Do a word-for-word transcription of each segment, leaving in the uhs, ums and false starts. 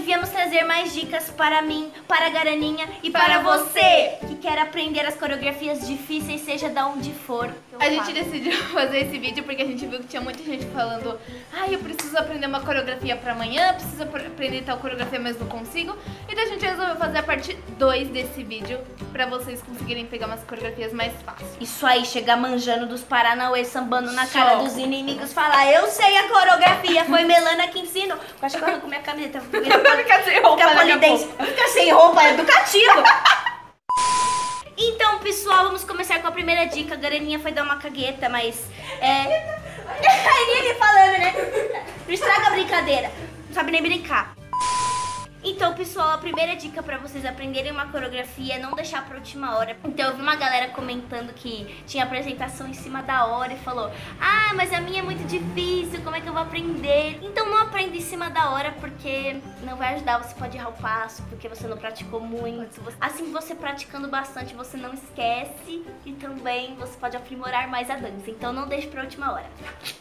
viemos trazer mais dicas para mim, para a Garaninha e para, para você que quer aprender as coreografias difíceis, seja da onde for. A gente decidiu fazer esse vídeo porque a gente viu que tinha muita gente falando: ai, ah, eu preciso aprender uma coreografia pra amanhã, preciso aprender tal coreografia, mas não consigo. Então a gente resolveu fazer a parte dois desse vídeo pra vocês conseguirem pegar umas coreografias mais fáceis. Isso aí, chegar manjando dos Paranauê, sambando na cara dos inimigos, falar: eu sei a coreografia, foi Melana que ensinou. Eu acho que eu arranco minha camiseta. Vai ficar sem roupa, ficar polidense. Vai ficar sem roupa, é educativo. Então, pessoal, vamos começar com a primeira dica. A Garaninha foi dar uma cagueta, mas é... Aí ele falando, né? Não estraga a brincadeira. Não sabe nem brincar. Então, pessoal, a primeira dica pra vocês aprenderem uma coreografia é não deixar pra última hora. Então, eu vi uma galera comentando que tinha apresentação em cima da hora e falou: ah, mas a minha é muito difícil, como é que eu vou aprender? Então, não aprenda em cima da hora, porque não vai ajudar, você pode errar o passo, porque você não praticou muito. Assim, você praticando bastante, você não esquece e também você pode aprimorar mais a dança. Então, não deixe pra última hora.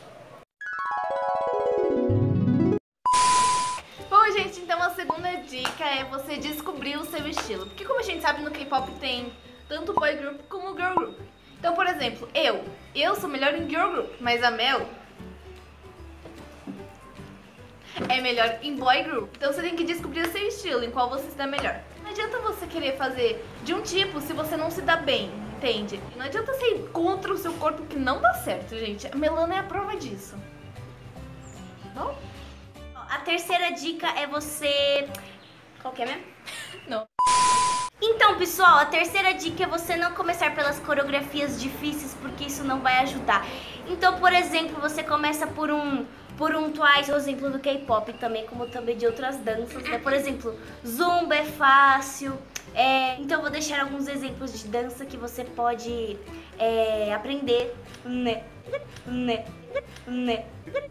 Bom, gente, então a segunda dica é você descobrir o seu estilo. Porque como a gente sabe, no K-pop tem tanto boy group como girl group. Então, por exemplo, eu, eu sou melhor em girl group, mas a Mel é melhor em boy group. Então você tem que descobrir o seu estilo, em qual você se dá melhor. Não adianta você querer fazer de um tipo se você não se dá bem, entende? Não adianta você ir contra o seu corpo, que não dá certo, gente. A Melana é a prova disso. Bom? A terceira dica é você... Qual que é mesmo? Não. Então, pessoal, a terceira dica é você não começar pelas coreografias difíceis, porque isso não vai ajudar. Então, por exemplo, você começa por um, por um Twice, o exemplo do K-pop também, como também de outras danças, né? Por exemplo, Zumba é fácil. É... Então, eu vou deixar alguns exemplos de dança que você pode é, aprender. Né? Né? Né?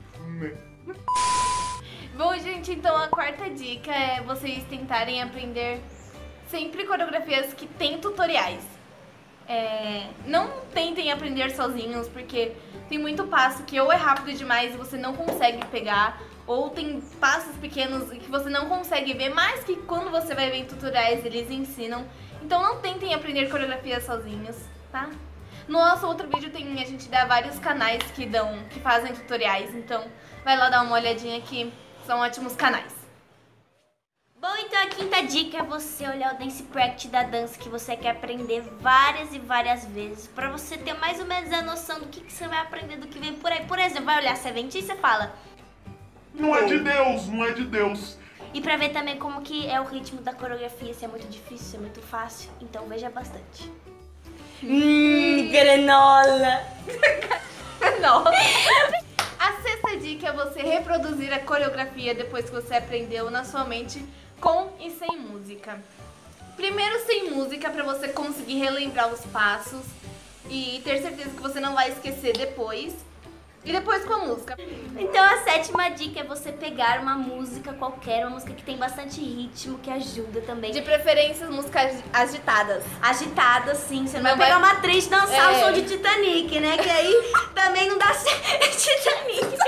Bom, gente, então a quarta dica é vocês tentarem aprender sempre coreografias que tem tutoriais. É, não tentem aprender sozinhos, porque tem muito passo que ou é rápido demais e você não consegue pegar, ou tem passos pequenos que você não consegue ver, mas que quando você vai ver em tutoriais eles ensinam. Então não tentem aprender coreografias sozinhos, tá? No nosso outro vídeo tem, a gente dá vários canais que dão, que fazem tutoriais, então vai lá dar uma olhadinha que são ótimos canais. Bom, então a quinta dica é você olhar o dance practice da dança que você quer aprender várias e várias vezes, pra você ter mais ou menos a noção do que, que você vai aprender, do que vem por aí. Por exemplo, vai olhar Seventeen e você fala: não é de Deus, não é de Deus. E pra ver também como que é o ritmo da coreografia, se é muito difícil, se é muito fácil. Então veja bastante. Hum, granola. Granola. A sexta dica é você reproduzir a coreografia depois que você aprendeu na sua mente, com e sem música. Primeiro sem música, para você conseguir relembrar os passos e ter certeza que você não vai esquecer depois. E depois com a música. Então a sétima dica é você pegar uma música qualquer, uma música que tem bastante ritmo, que ajuda também. De preferência músicas agitadas. Agitadas, sim. Você não, não vai pegar vai... uma atriz dançar é. o som de Titanic, né? Que aí também não dá certo. Titanic.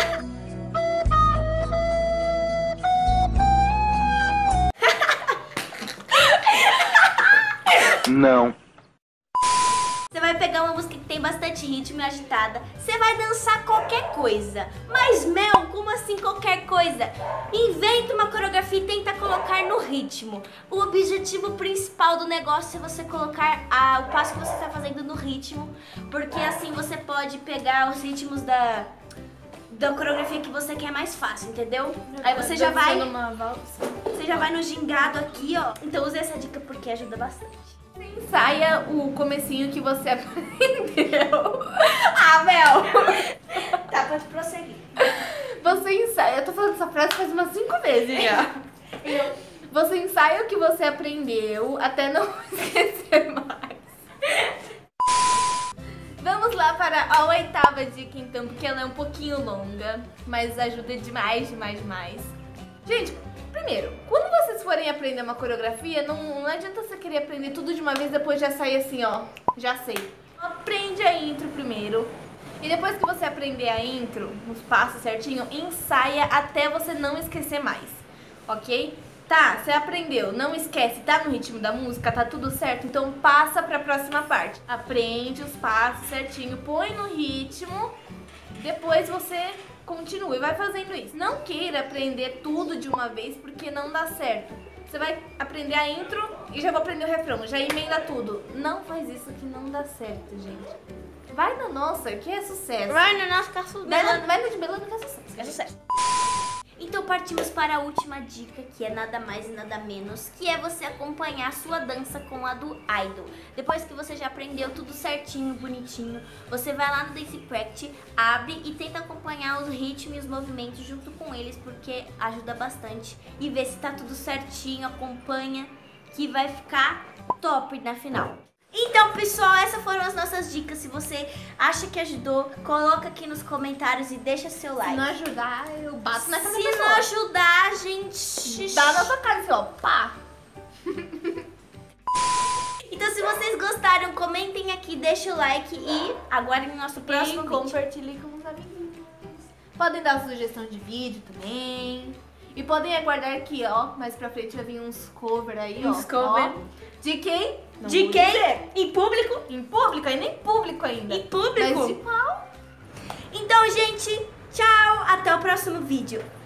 Não. Você vai pegar uma música que tem bastante ritmo e agitada. Você vai dançar qualquer coisa. Mas, Mel, como assim qualquer coisa? Inventa uma coreografia e tenta colocar no ritmo. O objetivo principal do negócio é você colocar a, o passo que você está fazendo no ritmo. Porque assim você pode pegar os ritmos da, da coreografia que você quer mais fácil, entendeu? Aí você já vai... Você já vai no gingado aqui, ó. Então use essa dica porque ajuda bastante. Ensaia o comecinho que você aprendeu. Ah, Mel! Tá, pode prosseguir. Você ensaia, eu tô falando essa frase faz umas cinco vezes já. Eu. Você ensaia o que você aprendeu até não esquecer mais. Vamos lá para a oitava dica então, porque ela é um pouquinho longa, mas ajuda demais, demais, demais. Gente, primeiro, quando vocês forem aprender uma coreografia, não, não adianta você querer aprender tudo de uma vez e depois já sair assim, ó, já sei. Aprende a intro primeiro. E depois que você aprender a intro, os passos certinho, ensaia até você não esquecer mais. ok? Tá, você aprendeu, não esquece, tá no ritmo da música, tá tudo certo? Então passa pra próxima parte. Aprende os passos certinho, põe no ritmo, depois você continua e vai fazendo isso. Não queira aprender tudo de uma vez porque não dá certo. Você vai aprender a intro e já vou aprender o refrão, já emenda tudo. Não faz isso que não dá certo, gente. Vai na nossa, que é sucesso. Vai no nosso caso. Vai, vai no de Belano que é sucesso. É sucesso. Então partimos para a última dica, que é nada mais e nada menos, que é você acompanhar a sua dança com a do idol. Depois que você já aprendeu tudo certinho, bonitinho, você vai lá no Dance Practice, abre e tenta acompanhar os ritmos e os movimentos junto com eles, porque ajuda bastante. E vê se tá tudo certinho, acompanha, que vai ficar top na final. Então, pessoal, essas foram as nossas dicas. Se você acha que ajudou, coloca aqui nos comentários e deixa seu like. Se não ajudar, eu bato nessa Se pessoa. não ajudar, gente... Dá na sua cara assim, ó, pá. Então, se vocês gostaram, comentem aqui, deixa o like e aguardem o nosso próximo E vídeo. compartilhe com os amiguinhos. Podem dar sugestão de vídeo também. E podem aguardar aqui, ó, mais pra frente vai vir uns cover aí, ó. Uns cover. Ó, de quem? Não De vou quem? dizer. Em público? Em público, aí nem público ainda. Em público? Mas de qual? Então, gente, tchau! Até o próximo vídeo.